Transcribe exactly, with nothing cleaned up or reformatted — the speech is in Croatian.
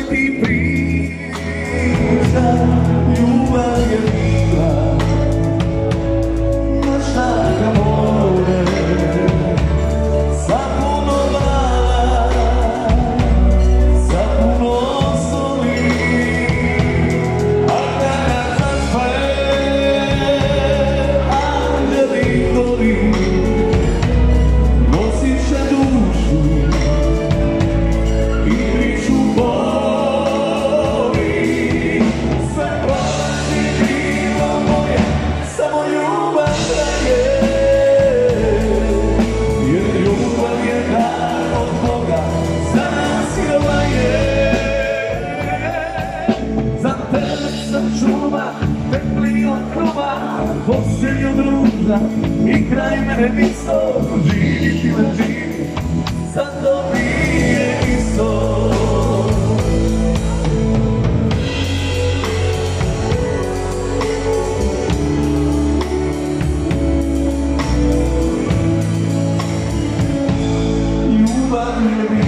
ti priča, ljubav je bila naša ga more, sa puno vala, sa puno soli, a kada zaspe anđeli gori, nosit će dušu i priču boli. Sve prolazi krivo moje, samo ljubav traje, jer ljubav je dar od Boga, za nas sirova je. Za tebe sam čuva, tepli od krova, posljednju druga i kraj mene isto, živiti na živi, sad to nije isto. Ljubav je bila